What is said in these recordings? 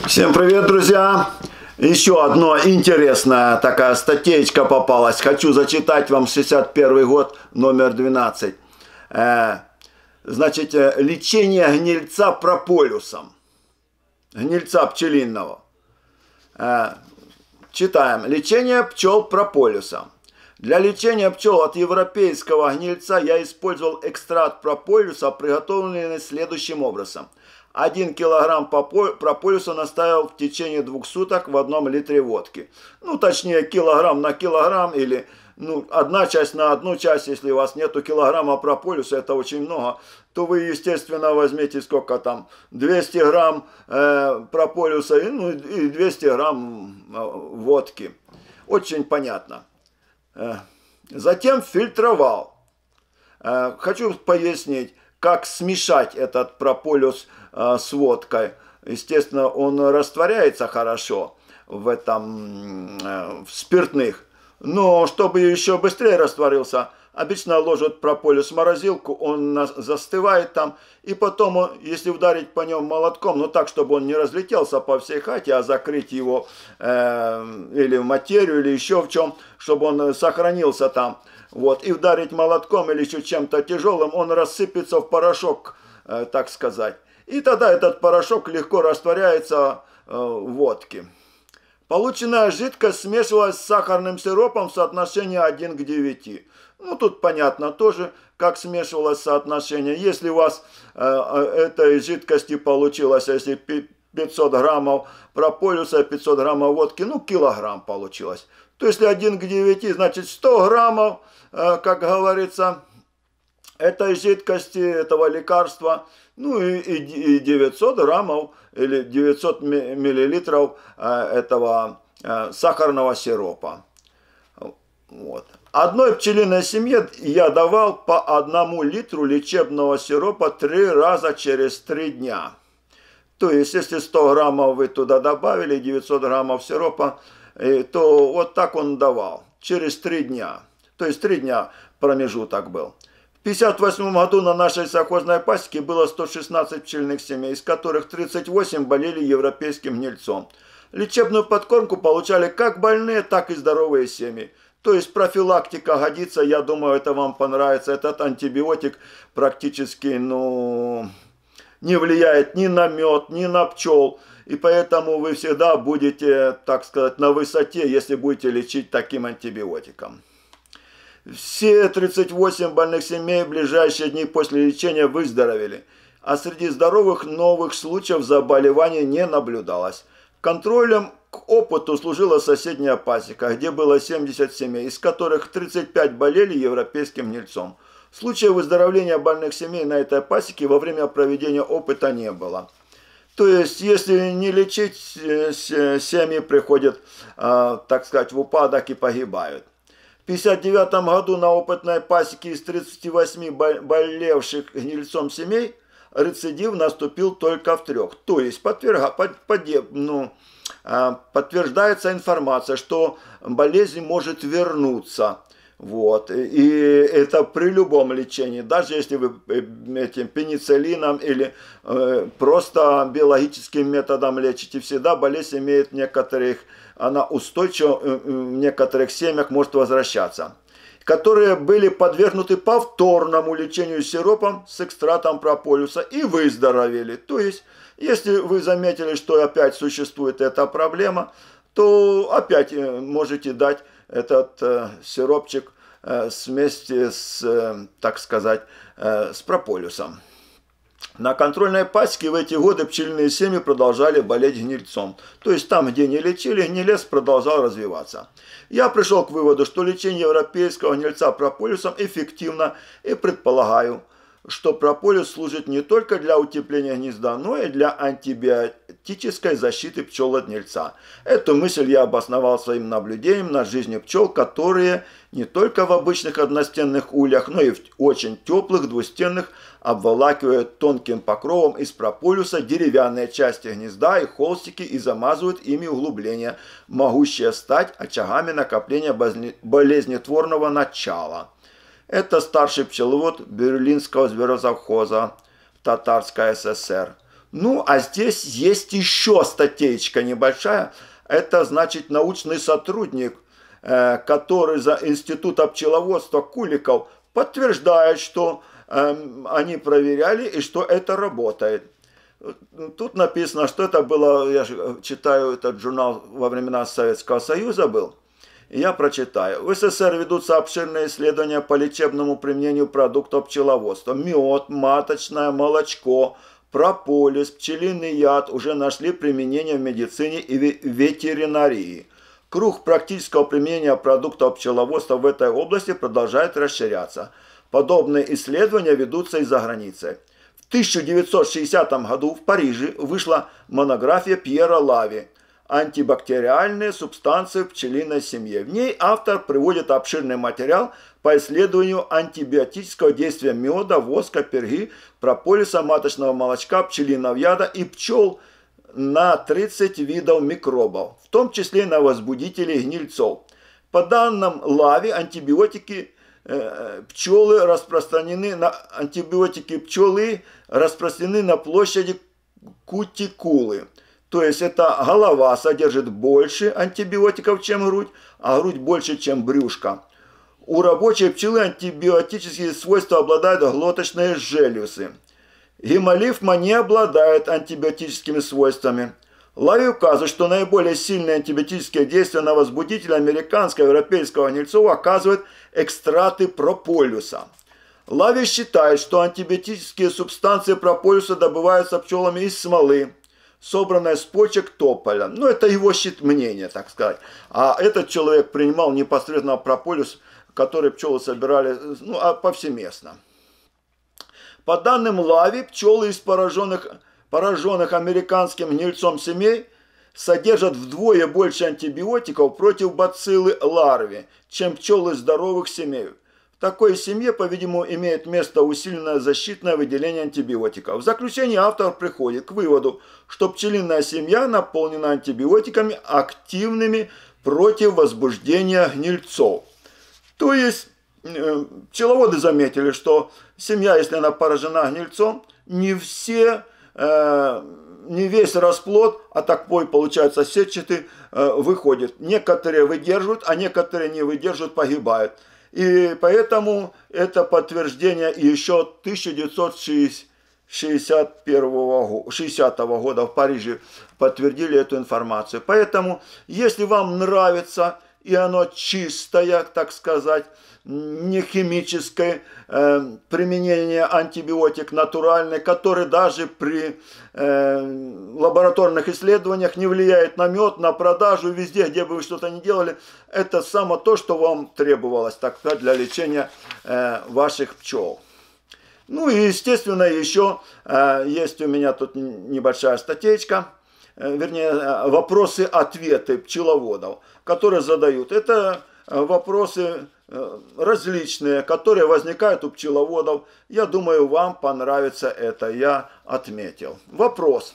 Всем привет, друзья! Еще одна интересная такая статейка попалась. Хочу зачитать вам 61 год, номер 12. Значит, лечение гнильца прополисом. Гнильца пчелиного. Читаем. Лечение пчел прополисом. Для лечения пчел от европейского гнильца я использовал экстракт прополиса, приготовленный следующим образом. 1 килограмм прополиса настаивал в течение 2 суток в 1 литре водки. Ну, точнее, килограмм на килограмм или одна часть на одну часть. Если у вас нету килограмма прополиса, это очень много, то вы, естественно, возьмете сколько там, 200 грамм прополиса и 200 грамм водки. Очень понятно. Затем фильтровал. Хочу пояснить, как смешать этот прополис с водкой. Естественно, он растворяется хорошо в спиртных. Но чтобы еще быстрее растворился, обычно ложат прополис в морозилку, он застывает там. И потом, если ударить по нему молотком, так, чтобы он не разлетелся по всей хате, а закрыть его или в материю, или еще в чем, чтобы он сохранился там. Вот, и ударить молотком или еще чем-то тяжелым, он рассыпется в порошок, так сказать. И тогда этот порошок легко растворяется в водке. Полученная жидкость смешивалась с сахарным сиропом в соотношении 1 к 9. Тут понятно тоже, как смешивалось соотношение. Если у вас этой жидкости получилось, если 500 граммов прополиса, 500 граммов водки, килограмм получилось. То если 1 к 9, значит 100 граммов, как говорится, этой жидкости, этого лекарства, и 900 граммов или 900 миллилитров этого сахарного сиропа. Вот. Одной пчелиной семье я давал по 1 литру лечебного сиропа 3 раза через 3 дня. То есть, если 100 граммов вы туда добавили, 900 граммов сиропа, то вот так он давал, через 3 дня. То есть 3 дня промежуток был. В 1958 году на нашей совхозной пасеке было 116 пчельных семей, из которых 38 болели европейским гнильцом. Лечебную подкормку получали как больные, так и здоровые семьи. То есть профилактика годится, я думаю, это вам понравится. Этот антибиотик практически не влияет ни на мед, ни на пчел. И поэтому вы всегда будете, так сказать, на высоте, если будете лечить таким антибиотиком. Все 38 больных семей в ближайшие дни после лечения выздоровели, а среди здоровых новых случаев заболевания не наблюдалось. Контролем к опыту служила соседняя пасека, где было 70 семей, из которых 35 болели европейским гнильцом. Случаев выздоровления больных семей на этой пасеке во время проведения опыта не было. То есть, если не лечить, семьи приходят, так сказать, в упадок и погибают. В 1959 году на опытной пасеке из 38 болевших гнильцом семей рецидив наступил только в 3. То есть подтверждается информация, что болезнь может вернуться. Вот. И это при любом лечении, даже если вы этим пенициллином или просто биологическим методом лечите, всегда болезнь имеет она устойчива, в некоторых семьях может возвращаться, которые были подвергнуты повторному лечению сиропом с экстрактом прополиса и выздоровели. То есть, если вы заметили, что опять существует эта проблема, то опять можете дать этот сиропчик вместе с, так сказать, с прополисом. На контрольной пасеке в эти годы пчельные семьи продолжали болеть гнильцом. То есть там, где не лечили, гнилец продолжал развиваться. Я пришел к выводу, что лечение европейского гнильца прополисом эффективно, и предполагаю, что прополис служит не только для утепления гнезда, но и для антибиотической защиты пчел от гнильца. Эту мысль я обосновал своим наблюдением над жизнью пчел, которые не только в обычных одностенных ульях, но и в очень теплых двустенных обволакивают тонким покровом из прополиса деревянные части гнезда и холстики и замазывают ими углубления, могущие стать очагами накопления болезнетворного начала. Это старший пчеловод Берлинского зверозавхоза Татарской ССР. Ну, а здесь есть еще статейка небольшая. Это, значит, научный сотрудник, который за Института пчеловодства Куликов подтверждает, что они проверяли и что это работает. Тут написано, что это было, я же читаю этот журнал во времена Советского Союза был, и я прочитаю. В СССР ведутся обширные исследования по лечебному применению продуктов пчеловодства. Мед, маточное молочко, прополис, пчелиный яд уже нашли применение в медицине и ветеринарии. Круг практического применения продуктов пчеловодства в этой области продолжает расширяться. Подобные исследования ведутся и за границей. В 1960 году в Париже вышла монография Пьера Лави «Антибактериальные субстанции в пчелиной семье». В ней автор приводит обширный материал по исследованию антибиотического действия меда, воска, перги, прополиса, маточного молочка, пчелиного яда и пчел на 30 видов микробов, в том числе на возбудителей гнильцов. По данным Лави, антибиотики пчелы распространены на площади кутикулы. То есть эта голова содержит больше антибиотиков, чем грудь, а грудь больше, чем брюшко. У рабочей пчелы антибиотические свойства обладают глоточные железы. Гемолимфа не обладает антибиотическими свойствами. Лави указывает, что наиболее сильные антибиотические действия на возбудителя американского и европейского гнильцов оказывают экстракты прополиса. Лави считает, что антибиотические субстанции прополиса добываются пчелами из смолы, собранной с почек тополя. Ну, это его мнение, так сказать. А этот человек принимал непосредственно прополис, который пчелы собирали повсеместно. По данным Лави, пчелы из пораженных американским гнильцом семей содержат вдвое больше антибиотиков против бациллы ларви, чем пчелы здоровых семей. В такой семье, по-видимому, имеет место усиленное защитное выделение антибиотиков. В заключение автор приходит к выводу, что пчелиная семья наполнена антибиотиками, активными против возбуждения гнильцов. То есть пчеловоды заметили, что семья, если она поражена гнильцом, не весь расплод, а такой получается сетчатый, выходит. Некоторые выдерживают, а некоторые не выдерживают, погибают. И поэтому это подтверждение еще 1960 года в Париже подтвердили эту информацию. Поэтому, если вам нравится, и оно чистое, так сказать, не химическое применение антибиотик натуральный, который даже при лабораторных исследованиях не влияет на мед, на продажу, везде, где бы вы что-то ни делали, это само то, что вам требовалось, так сказать, для лечения ваших пчел. Ну и, естественно, еще есть у меня тут небольшая статейка, вернее, вопросы-ответы пчеловодов, которые задают. Это вопросы различные, которые возникают у пчеловодов. Я думаю, вам понравится это, я отметил. Вопрос.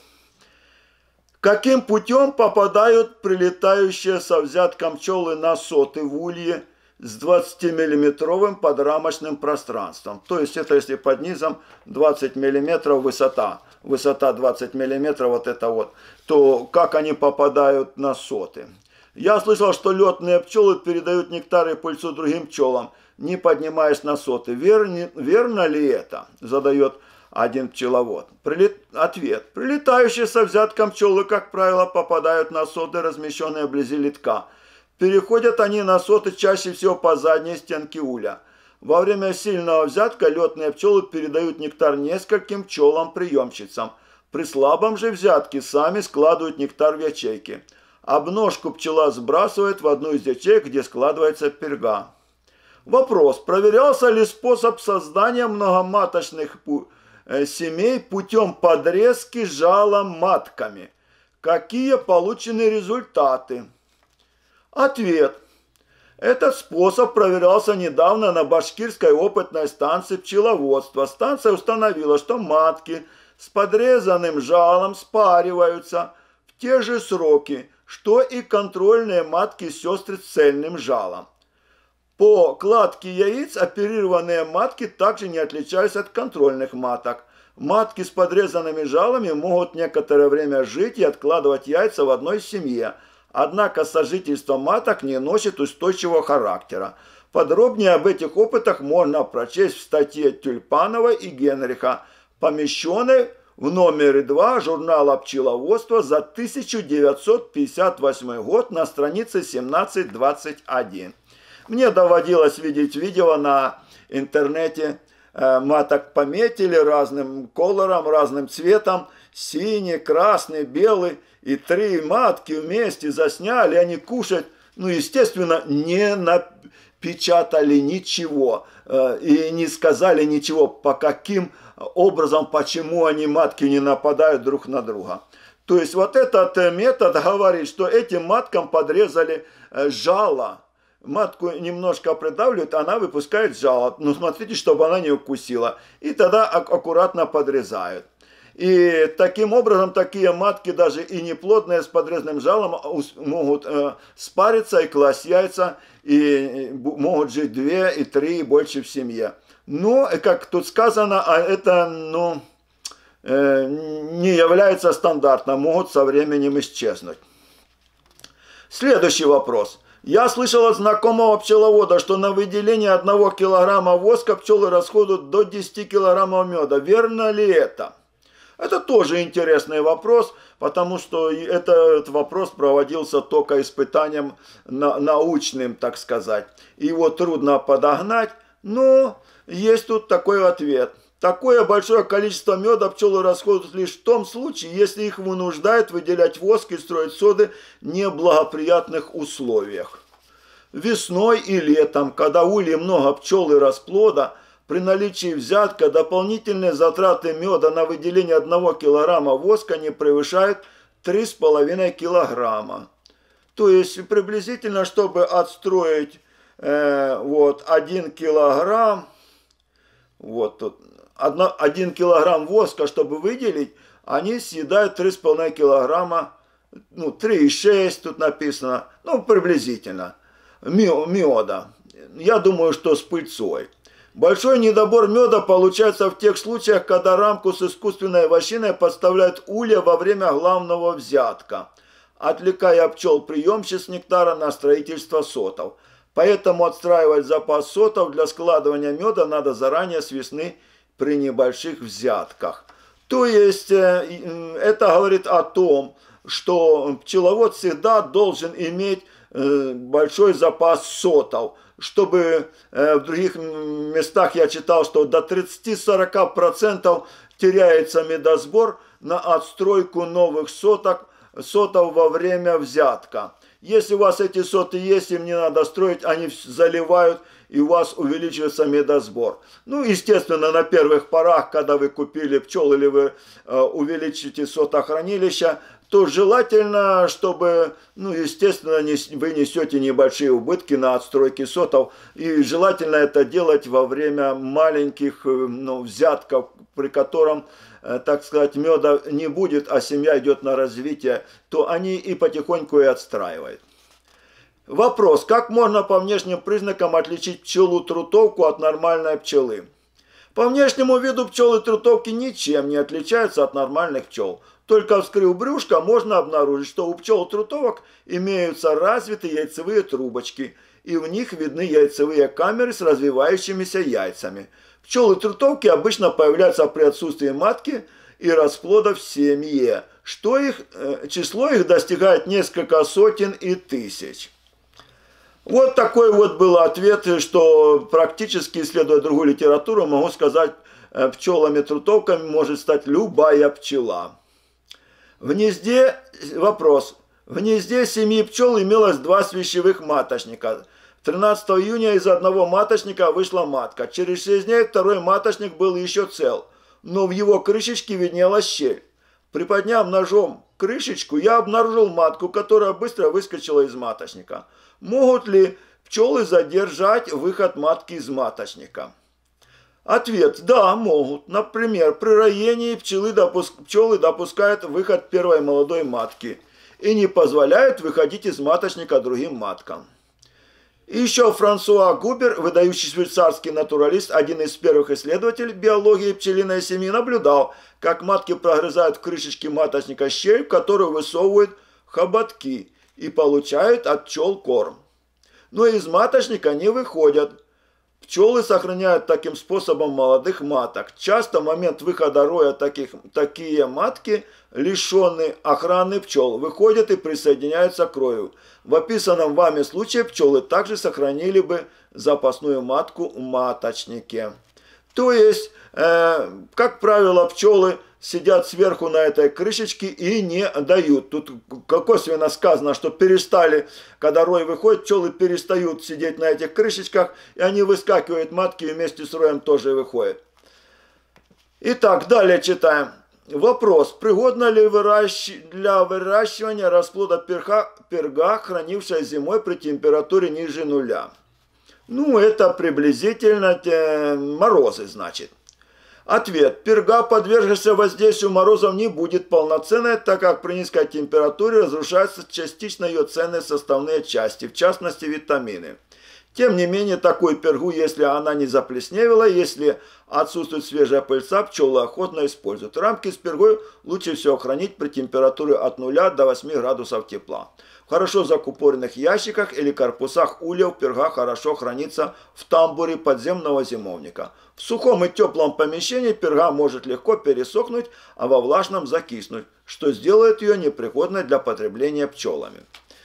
Каким путем попадают прилетающие со взятком пчелы на соты в улье с 20-миллиметровым подрамочным пространством? То есть это если под низом 20 миллиметров высота 20 миллиметров, вот это вот, то как они попадают на соты? Я слышал, что летные пчелы передают нектар и пыльцу другим пчелам, не поднимаясь на соты. Верно ли это? Задает один пчеловод. Ответ. Прилетающие со взятком пчелы, как правило, попадают на соты, размещенные вблизи литка. Переходят они на соты чаще всего по задней стенке уля. Во время сильного взятка летные пчелы передают нектар нескольким пчелам-приемщицам. При слабом же взятке сами складывают нектар в ячейки. Обножку пчела сбрасывает в одну из ячеек, где складывается перга. Вопрос. Проверялся ли способ создания многоматочных семей путем подрезки жалом матками? Какие получены результаты? Ответ. Этот способ проверялся недавно на башкирской опытной станции пчеловодства. Станция установила, что матки с подрезанным жалом спариваются в те же сроки, что и контрольные матки-сестры с цельным жалом. По кладке яиц оперированные матки также не отличаются от контрольных маток. Матки с подрезанными жалами могут некоторое время жить и откладывать яйца в одной семье. Однако сожительство маток не носит устойчивого характера. Подробнее об этих опытах можно прочесть в статье Тюльпанова и Генриха, помещенной в номере 2 журнала «Пчеловодство» за 1958 год на странице 1721. Мне доводилось видеть видео на интернете, маток пометили разным колором, разным цветом, синий, красный, белый, и 3 матки вместе засняли, они кушают, ну, естественно, не напечатали ничего и не сказали ничего, по каким образом, почему они, матки, не нападают друг на друга. То есть вот этот метод говорит, что этим маткам подрезали жало. Матку немножко придавливают, она выпускает жало. Но смотрите, чтобы она не укусила. И тогда аккуратно подрезают. И таким образом такие матки, даже и неплодные с подрезанным жалом, могут спариться и класть яйца, и могут жить 2 и 3 и больше в семье. Но, как тут сказано, это не является стандартом, могут со временем исчезнуть. Следующий вопрос. Я слышал от знакомого пчеловода, что на выделение 1 килограмма воска пчелы расходуют до 10 килограммов меда. Верно ли это? Это тоже интересный вопрос, потому что этот вопрос проводился только испытанием научным, так сказать. Его трудно подогнать, но есть тут такой ответ. Такое большое количество меда пчелы расходуют лишь в том случае, если их вынуждают выделять воск и строить соды в неблагоприятных условиях. Весной и летом, когда в улье много пчел и расплода, при наличии взятка дополнительные затраты меда на выделение 1 килограмма воска не превышают 3,5 килограмма. То есть приблизительно, чтобы отстроить 1 килограмм, вот тут 1 килограмм воска, чтобы выделить, они съедают 3,5 килограмма, 3,6 тут написано, приблизительно, меда. Я думаю, что с пыльцой. Большой недобор меда получается в тех случаях, когда рамку с искусственной вощиной подставляют улья во время главного взятка, отвлекая пчел-приемщиц нектара на строительство сотов. Поэтому отстраивать запас сотов для складывания меда надо заранее с весны при небольших взятках. То есть это говорит о том, что пчеловод всегда должен иметь большой запас сотов, чтобы в других местах я читал, что до 30-40% теряется медосбор на отстройку новых сотов во время взятка. Если у вас эти соты есть, им не надо строить, они заливают, и у вас увеличивается медосбор. Естественно, на первых порах, когда вы купили пчел или вы увеличите сотохранилище, то желательно, чтобы, естественно, вы несете небольшие убытки на отстройке сотов. И желательно это делать во время маленьких взятков, при котором, так сказать, меда не будет, а семья идет на развитие, то они и потихоньку и отстраивают. Вопрос. Как можно по внешним признакам отличить пчелу-трутовку от нормальной пчелы? По внешнему виду пчелы-трутовки ничем не отличаются от нормальных пчел. Только вскрыв брюшко, можно обнаружить, что у пчел-трутовок имеются развитые яйцевые трубочки, и в них видны яйцевые камеры с развивающимися яйцами. Пчелы-трутовки обычно появляются при отсутствии матки и расплода в семье, число их достигает несколько сотен и тысяч. Вот такой вот был ответ, что практически, исследуя другую литературу, могу сказать, пчелами-трутовками может стать любая пчела. В гнезде, вопрос. В гнезде семьи пчел имелось 2 свящевых маточника. 13 июня из одного маточника вышла матка. Через 6 дней второй маточник был еще цел, но в его крышечке виднелась щель. Приподняв ножом крышечку, я обнаружил матку, которая быстро выскочила из маточника. Могут ли пчелы задержать выход матки из маточника? Ответ. Да, могут. Например, при роении пчелы допускают выход первой молодой матки и не позволяют выходить из маточника другим маткам. И еще Франсуа Губер, выдающий швейцарский натуралист, один из первых исследователей биологии пчелиной семьи, наблюдал, как матки прогрызают в крышечке маточника щель, в которую высовывают хоботки и получают от пчел корм. Но из маточника не выходят. Пчелы сохраняют таким способом молодых маток. Часто в момент выхода роя такие матки, лишенные охраны пчел, выходят и присоединяются к рою. В описанном вами случае пчелы также сохранили бы запасную матку в маточнике. То есть, как правило, пчелы сидят сверху на этой крышечке и не дают. Тут косвенно сказано, что перестали, когда рой выходит, пчелы перестают сидеть на этих крышечках, и они выскакивают, матки, и вместе с роем тоже выходят. Итак, далее читаем. Вопрос. Пригодно ли для выращивания расплода перга, хранившая зимой при температуре ниже нуля? Ну, это приблизительно морозы, значит. Ответ. Перга, подвергшаяся воздействию морозов, не будет полноценной, так как при низкой температуре разрушаются частично ее ценные составные части, в частности витамины. Тем не менее, такую пергу, если она не заплесневела, если отсутствует свежая пыльца, пчелы охотно используют. Рамки с пергой лучше всего хранить при температуре от 0 до 8 градусов тепла. В хорошо закупоренных ящиках или корпусах ульев перга хорошо хранится в тамбуре подземного зимовника. В сухом и теплом помещении перга может легко пересохнуть, а во влажном закиснуть, что сделает ее непригодной для потребления пчелами.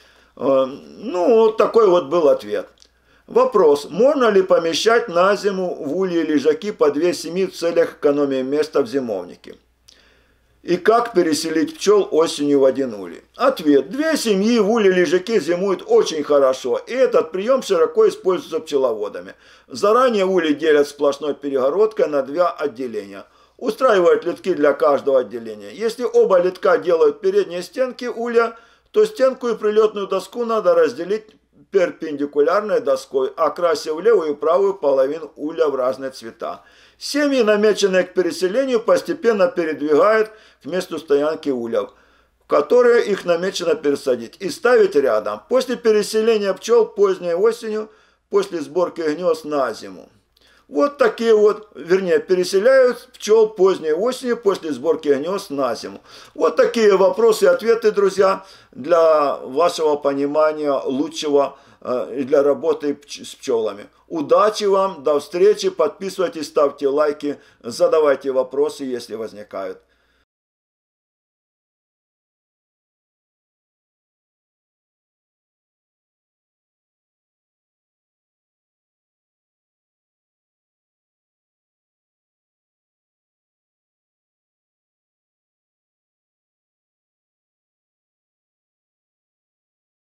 Ну, такой вот был ответ. Вопрос. Можно ли помещать на зиму в улье лежаки по 2 семьи в целях экономии места в зимовнике? И как переселить пчел осенью в один улей? Ответ. 2 семьи в улье лежаки зимуют очень хорошо, и этот прием широко используется пчеловодами. Заранее улей делят сплошной перегородкой на 2 отделения. Устраивают литки для каждого отделения. Если оба литка делают передние стенки улья, то стенку и прилетную доску надо разделить перпендикулярной доской, окрасив левую и правую половину улья в разные цвета. Семьи, намеченные к переселению, постепенно передвигают к месту стоянки ульев, в которые их намечено пересадить, и ставить рядом. После переселения пчел поздней осенью, после сборки гнезд на зиму. Вот такие вот, вернее, переселяют пчел поздней осенью после сборки гнезд на зиму. Вот такие вопросы и ответы, друзья, для вашего понимания лучшего для работы с пчелами. Удачи вам, до встречи, подписывайтесь, ставьте лайки, задавайте вопросы, если возникают.